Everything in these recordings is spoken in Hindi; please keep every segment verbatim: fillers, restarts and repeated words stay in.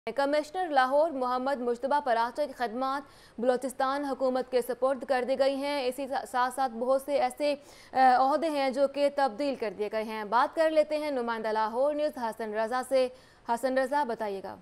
कमिश्नर लाहौर मोहम्मद मुश्तबा पराचा की खदमात बलूचिस्तान हुकूमत के सपोर्ट कर दी गई हैं। इसी साथ साथ बहुत से ऐसे ओहदे हैं जो कि तब्दील कर दिए गए हैं। बात कर लेते हैं नुमाइंदा लाहौर न्यूज़ हसन रजा से। हसन रजा, बताइएगा।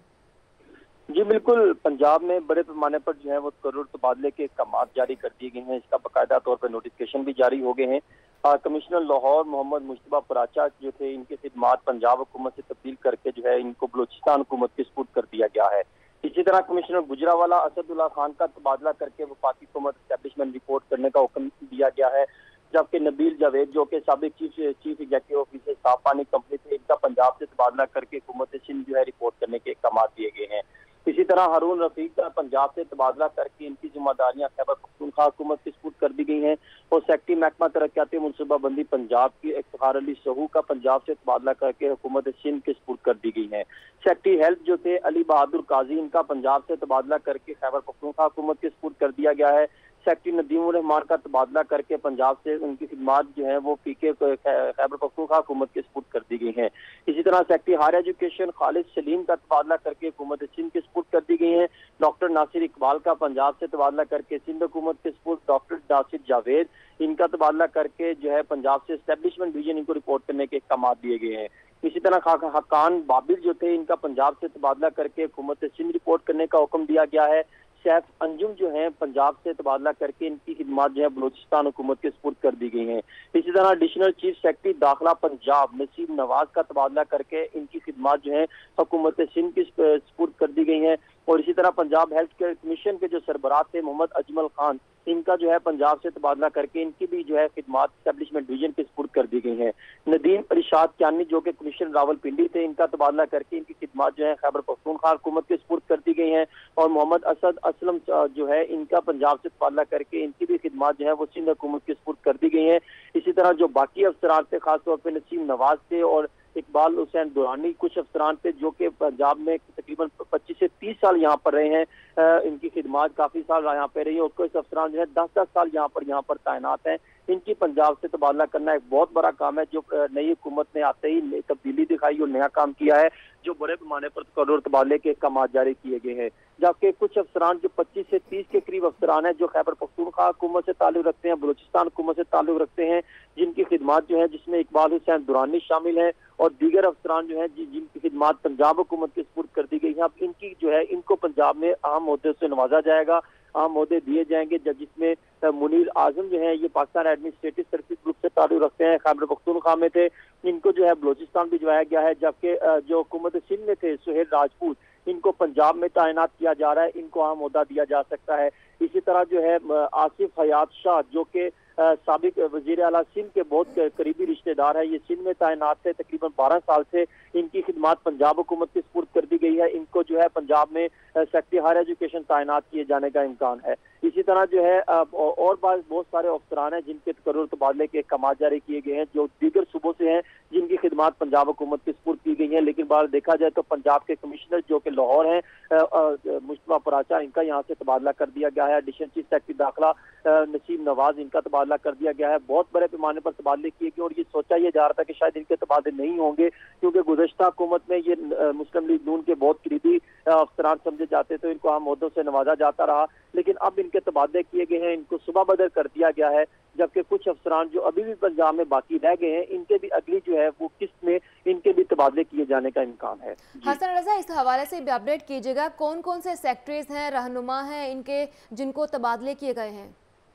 जी बिल्कुल, पंजाब में बड़े पैमाने पर जो है वो करोड़ तबादले के अहकाम जारी कर दिए गए हैं। इसका बाकायदा तौर पर नोटिफिकेशन भी जारी हो गए हैं। कमिश्नर लाहौर मोहम्मद मुश्तबा पराचा जो थे, इनके खिदमात पंजाब हुकूमत से तब्दील करके जो है इनको बलूचिस्तान हुकूमत के सपुर्द कर दिया गया है। इसी तरह कमिश्नर गुजरावाला असदुल्ला खान का तबादला करके वफाकी हुकूमत एस्टैब्लिशमेंट रिपोर्ट करने का हुक्म दिया गया है। जबकि नबील जावेद जो कि साबिक चीफ चीफ एग्जीक्यूटिव ऑफिसर साफ पानी कंपनी थे, इनका पंजाब से तबादला करके हुकूमत सिंध जो है रिपोर्ट करने के अहकाम दिए गए हैं। इसी तरह हारून रफीक का पंजाब से तबादला करके इनकी जिम्मेदारियां खैबर पख्तूनख्वा हुकूमत की सपुर्द कर दी गई हैं। और सेक्रेटरी महकमा तरक्याती मनसूबाबंदी पंजाब की इफ्तिखार अली सहू का पंजाब से तबादला करके हुकूमत सिंध की सपुर्द कर दी गई है। सेक्रेटरी हेल्थ जो थे अली बहादुर काजी, इनका पंजाब से तबादला करके खैबर पख्तूनख्वा हुकूमत की सपुर्द कर दिया गया है। सेक्रेटरी नदीम रहमान का तबादला करके पंजाब से उनकी खिदमात जो है वो पीके खैबर पख्तूनख्वा हुकूमत के सपुर्द कर दी गई हैं। इसी तरह secretary higher education Khalid Saleem का तबादला करके हुकूमत सिंध के सपुर्द कर दी गई है। डॉक्टर नासिर इकबाल का पंजाब से तबादला करके सिंध हुकूमत के सपुर्द। डॉक्टर नासिर जावेद, इनका तबादला करके जो है पंजाब से एस्टैब्लिशमेंट डिवीजन इनको रिपोर्ट करने के अहकाम दिए गए हैं। इसी तरह हकान बाबिल जो थे, इनका पंजाब से तबादला करके हुकूमत सिंध रिपोर्ट करने का हुक्म दिया गया है। सैफ अंजुम जो है पंजाब से तबादला करके इनकी खिदमात जो है बलूचिस्तान हुकूमत के सपुर्द कर दी गई हैं। इसी तरह एडिशनल चीफ सेक्रेटरी दाखिला पंजाब नसीब नवाज का तबादला करके इनकी खिदमात जो है हुकूमत सिंध की सपुर्द कर दी गई हैं। और इसी तरह पंजाब हेल्थ केयर कमीशन के जो सरबराह थे मोहम्मद अजमल खान, इनका जो है पंजाब से तबादला करके इनकी भी जो है खिदमात एस्टैब्लिशमेंट डिवीजन के सपुर्द कर दी गई हैं। नदीम इरशाद क्यानी जो कि कमिश्नर रावलपिंडी थे, इनका तबादला करके इनकी खिदमात जो है खैबर पख्तूनख्वा हुकूमत के सपुर्द कर दी गई हैं। और मोहम्मद असद असलम जो है, इनका पंजाब से तबादला करके इनकी भी खिदमात जो है वो सिंध हुकूमत के सपुर्द कर दी गई हैं। इसी तरह जो बाकी अफसरान थे, खासतौर पर नसीम नवाज थे और इकबाल हुसैन दुरानी, कुछ अफसरान थे जो कि पंजाब में तकरीबन पच्चीस से तीस साल यहाँ पर रहे हैं, इनकी खिदमात काफी साल यहाँ पे रही है। और कुछ अफसरान जो है दस दस साल यहाँ पर यहाँ पर तैनात हैं। इनकी पंजाब से तबादला करना एक बहुत बड़ा काम है, जो नई हुकूमत ने आते ही तब्दीली दिखाई और नया काम किया है, जो बड़े पैमाने पर करोड़ तबादले के अहकाम जारी किए गए हैं। जबकि कुछ अफसरान जो पच्चीस से तीस के करीब अफसरान हैं, जो खैबर पख्तूनख्वा हुकूमत से ताल्लुक रखते हैं, बलूचिस्तान हुकूमत से ताल्लुक रखते हैं, जिनकी खिदमात जो है, जिसमें इकबाल हुसैन दुरानी शामिल है और दीगर अफसरान जो है जिनकी खिदमात पंजाब हुकूमत के सपुर्द कर दी गई है। अब इनकी जो है इनको पंजाब में अहम ओहदे से नवाजा जाएगा, अहम ओहदे दिए जाएंगे, जब जिसमें मुनीर आजम जो है, ये पाकिस्तान एडमिनिस्ट्रेटिव सर्विस ग्रुप से ताल्लुक रखते हैं, खैबर पख्तूनख्वा में थे, इनको जो है बलूचिस्तान भिजवाया गया है। जबकि जो हुकूमत सिंध में थे सुहेल राजपूत, इनको पंजाब में तैनात किया जा रहा है, इनको अहम ओहदा दिया जा सकता है। इसी तरह जो है आसिफ हयात शाह जो कि साबिक वजीर आला सिंध के बहुत करीबी रिश्तेदार है, ये सिंध में तैनात थे तकरीबन बारह साल से, इनकी खिदमात पंजाब हुकूमत की सपुर्द कर दी गई है। इनको जो है पंजाब में सेक्रेटरी हायर एजुकेशन तैनात किए जाने का इम्कान है। इसी तरह जो है और बहुत सारे अफसरान हैं जिनके करोड़ तबादले के अहकाम जारी किए गए हैं, जो दीगर सूबों से हैं, जिनकी खिदमात पंजाब हुकूमत की सपुर्द की गई हैं। लेकिन बार देखा जाए तो पंजाब के कमिश्नर जो कि लाहौर हैं मुश्तबा पराचा, इनका यहाँ से तबादला कर दिया गया है। एडिशनल चीफ सेक्रेटरी दाखिला नसीब नवाज, इनका तबादला कर दिया गया है। बहुत बड़े पैमाने पर तबादले किए गए और ये सोचा यह जा रहा था कि शायद इनके तबादले नहीं होंगे, क्योंकि गुज़श्ता हुकूमत में ये मुस्लिम लीग नून के बहुत करीबी अफसरान समझे जाते थे, इनको अहम ओहदों से नवाजा जाता रहा। लेकिन अब इनके तबादले किए गए हैं, इनको सुबह बदर कर दिया गया है। जबकि कुछ अफसरान जो अभी भी पंजाब में बाकी रह गए हैं, इनके भी अगली जो है वो किस्त में इनके भी तबादले किए जाने का इम्कान है। हसन रजा, इस हवाले से भी अपडेट कीजिएगा, कौन कौन से सेक्रेटरीज हैं, रहनुमा हैं इनके, जिनको तबादले किए गए हैं?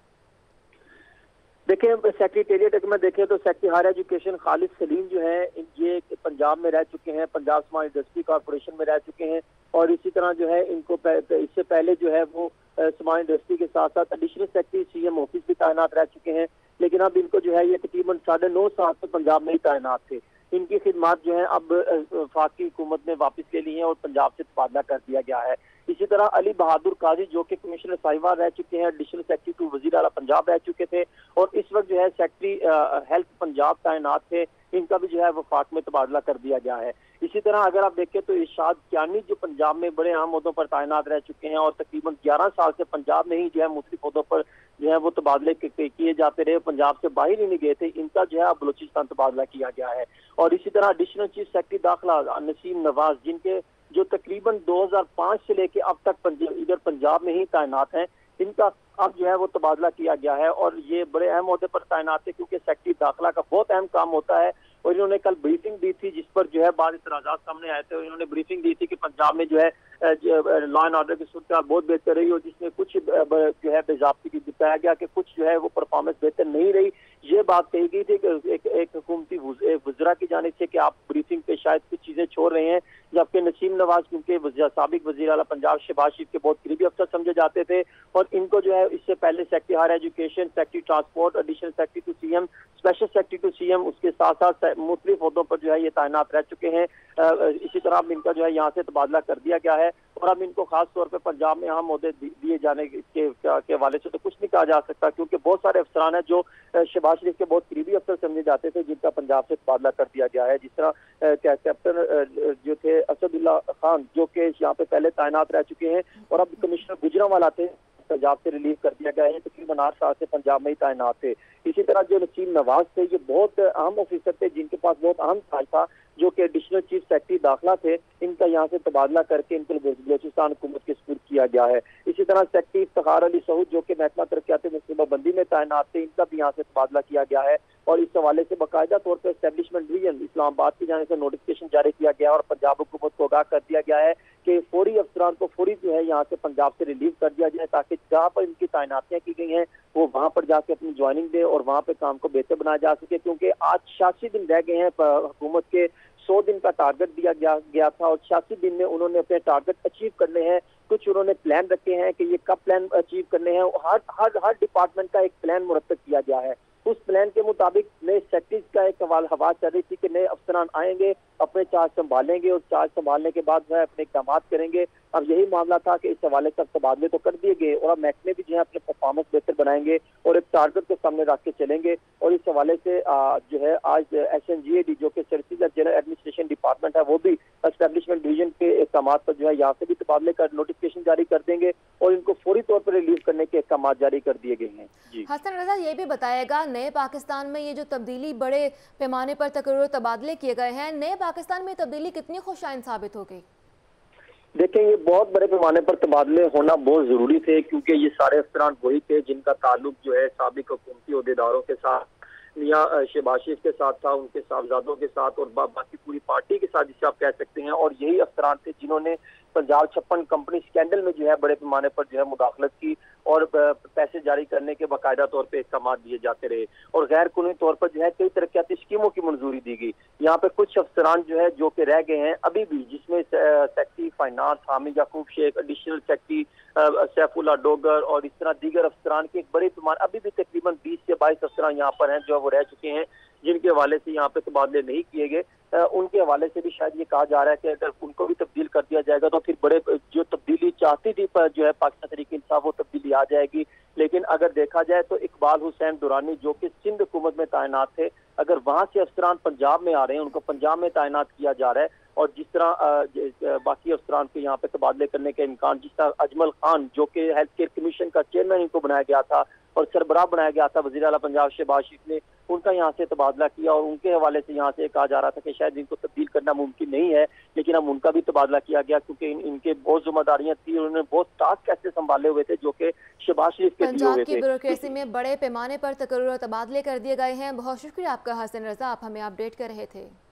देखिए, सेक्रेटेरिएट अगर मैं देखें तो secretary higher education Khalid Saleem जो है, ये पंजाब में रह चुके हैं, पंजाब स्मॉल इंडस्ट्री कॉर्पोरेशन में रह चुके हैं। और इसी तरह जो है इनको इससे पहले जो है वो स्मॉल इंडस्ट्री के साथ साथ एडिशनल सेक्रेटरी सीएम ऑफिस भी तैनात रह चुके हैं। लेकिन अब इनको जो है ये तकरीबन साढ़े नौ साल से पंजाब में ही तैनात थे। इनकी खिदमात जो है अब वफाकी हुकूमत ने वापस ले ली है और पंजाब से तबादला कर दिया गया है। इसी तरह अली बहादुर काजी जो कि कमिश्नर साहिवाल रह चुके हैं, एडिशनल सेक्रेटरी टू वजीर आला पंजाब रह चुके थे और इस वक्त जो है सेक्रेटरी हेल्थ पंजाब तैनात थे, इनका भी जो है वफाक में तबादला कर दिया गया है। इसी तरह अगर आप देखें तो इरशाद क्यानी जो पंजाब में बड़े अहम ओहदों पर तैनात रह चुके हैं और तकरीबन ग्यारह साल से पंजाब में ही जो है मुख्तलिफ ओहदों पर जो है वो तबादले किए जाते रहे, पंजाब से बाहर ही नहीं गए थे, इनका जो है बलूचिस्तान तबादला किया गया है। और इसी तरह एडिशनल चीफ सेक्रेटरी दाखिला नसीम नवाज, जिनके जो तकरीबन दो हज़ार पाँच से लेके अब तक पंजाब इधर पंजाब में ही तैनात हैं, इनका अब जो है वो तबादला किया गया है और ये बड़े अहम ओहदे पर तैनात है क्योंकि सेक्रेटरी दाखिला का बहुत अहम काम होता है। और इन्होंने कल ब्रीफिंग दी थी जिस पर जो है बाद इतराज़ात सामने आए थे। इन्होंने ब्रीफिंग दी थी कि पंजाब में जो है लॉ एंड ऑर्डर की सूरत बहुत बेहतर रही और जिसमें कुछ जो है बेज़ाब्ती बताया गया कि कुछ जो है वो परफॉर्मेंस बेहतर नहीं रही। ये बात कही गई थी कि एक एक हुकूमती वज़रा की जानिब से कि आप ब्रीफिंग पे शायद कुछ चीज़ें छोड़ रहे हैं, जबकि नसीम नवाज क्योंकि साबिक वज़ीर आला पंजाब शहबाज शरीफ के बहुत करीबी अफसर समझे जाते थे और इनको जो है इससे पहले secretary higher education, secretary transport, additional secretary to CM, special secretary to CM, उसके साथ साथ मुख्तलिफ ओहदों पर जो है ये तैनात रह चुके हैं। इसी तरह अब इनका जो है यहाँ से तबादला कर दिया गया है और अब इनको खास तौर पर पंजाब में अहम ओहदे दिए जाने के के हवाले से तो कुछ नहीं कहा जा सकता क्योंकि बहुत सारे अफसरान हैं जो शहबाज शरीफ के बहुत करीबी अफसर समझे जाते थे जिनका पंजाब से तबादला कर दिया गया है। जिस तरह कैप्टन जो थे असदुल्ला खान जो कि यहाँ पे पहले तैनात रह चुके हैं और अब कमिश्नर गुजरांवाला थे, पंजाब से रिलीव कर दिया गया है। तकरीबन आठ साल से पंजाब में ही तैनात थे। इसी तरह जो नसीम नवाज थे ये बहुत अहम ऑफिसर थे जिनके पास बहुत अहम ताज था, जो कि एडिशनल चीफ सेक्रेटरी दाखिला थे, इनका यहाँ से तबादला करके इनको बलूचिस्तान हुकूमत के सुपुर्द किया गया है। इसी तरह सेक्रेटरी इफ्तिखार अली सऊद जो कि महकमा तरक्यात मनसूबाबंदी में तैनात थे, इनका भी यहाँ से तबादला किया गया है और इस हवाले से बाकायदा तौर पर एस्टेब्लिशमेंट डिवीजन इस्लामाबाद की जाने से नोटिफिकेशन जारी किया गया और पंजाब हुकूमत को आगाह कर दिया गया है कि फौरी अफसरान को फौरी जो है यहाँ से पंजाब से रिलीव कर दिया जाए ताकि जहाँ पर इनकी तैनातियाँ की गई हैं वो वहाँ पर जाके अपनी ज्वाइनिंग दे और वहाँ पे काम को बेहतर बनाया जा सके, क्योंकि आज छियासी दिन रह गए हैं हुकूमत के सौ दिन का टारगेट दिया गया गया था और छियासी दिन में उन्होंने अपने टारगेट अचीव करने हैं। कुछ उन्होंने प्लान रखे हैं कि ये कब प्लान अचीव करने हैं, हर हर हर डिपार्टमेंट का एक प्लान मुरतब किया गया है। उस प्लान के मुताबिक नए सेक्रेटरीज का एक हवाल हवा चल रही थी कि नए अफसरान आएंगे, अपने चार्ज संभालेंगे और चार्ज संभालने के बाद वह अपने इक़दाम करेंगे। अब यही मामला था कि इस हवाले से तबादले तो कर दिए गए और अब महकमे भी जो है अपने परफॉर्मेंस बेहतर बनाएंगे और एक टारगेट को सामने रख के चलेंगे। और इस हवाले से आ, जो है आज S N G A D जो कि services and general administration department है वो भी एस्टेब्लिशमेंट डिवीजन के इक़दाम पर जो है यहाँ से भी तबादले का नोटिफिकेशन जारी कर देंगे और इनको फौरी तौर पर रिलीव करने के इक़दाम जारी कर दिए गए हैं। जी हसन रजा, ये भी बताएगा नए पाकिस्तान में ये जो तब्दीली बड़े पैमाने पर तकरीर तबादले किए गए हैं, नए पाकिस्तान में तब्दीली कितनी खुशाइन साबित हो गई? देखें, ये बहुत बड़े पैमाने पर तबादले होना बहुत जरूरी थे क्योंकि ये सारे अफसरान वही थे जिनका ताल्लुक जो है साबिक हुकूमती ओहदेदारों के साथ या शहबाज शरीफ के साथ था, उनके साहबजादों के साथ और बा, बाकी पूरी पार्टी के साथ जिसे आप कह सकते हैं। और यही अफसरान थे जिन्होंने पंजाब छप्पन कंपनी स्कैंडल में जो है बड़े पैमाने पर जो है मुदाखलत की और पैसे जारी करने के बाकायदा तौर पे इक़दाम दिए जाते रहे और गैर कानूनी तौर पर जो है कई तरक्याती स्कीमों की मंजूरी दी गई। यहाँ पे कुछ अफसरान जो है जो कि रह गए हैं अभी भी, जिसमें secretary finance Hamid Yaqub Sheikh, additional secretary Saifullah Dogar और इस तरह दीगर अफसरान के एक बड़े पैमाने अभी भी तकरीबन बीस से बाईस अफसरान यहाँ पर हैं जो वो रह चुके हैं जिनके हवाले से यहाँ पे तबादले नहीं किए गए। उनके हवाले से भी शायद ये कहा जा रहा है कि अगर उनको भी तब्दील कर दिया जाएगा तो फिर बड़े जो तब्दीली चाहती थी पर जो है पाकिस्तान तहरीक इंसाफ वो तब्दीली आ जाएगी। लेकिन अगर देखा जाए तो इकबाल हुसैन दुरानी जो कि सिंध हुकूमत में तैनात थे, अगर वहाँ से अफसरान पंजाब में आ रहे हैं, उनको पंजाब में तैनात किया जा रहा है और जिस तरह बाकी अफसरान के यहाँ पे तबादले करने के इम्कान, जिस तरह अजमल खान जो कि हेल्थ केयर कमीशन का चेयरमैन इनको बनाया गया था और सरबराह बनाया गया था वज़ीर आला पंजाब शहबाज शरीफ ने, उनका यहाँ से तबादला किया और उनके हवाले से यहाँ से कहा जा रहा था कि शायद इनको तब्दील करना मुमकिन नहीं है, लेकिन अब उनका भी तबादला किया गया क्योंकि इन, इनके बहुत जिम्मेदारियां थी, उन्होंने बहुत टास्क ऐसे संभाले हुए थे जो कि शहबाज शरीफ के दिए हुए थे। पंजाब की ब्यूरोक्रेसी में बड़े पैमाने पर तकरीर और तबादले कर दिए गए हैं। बहुत शुक्रिया आपका हसन रजा, आप हमें अपडेट कर रहे थे।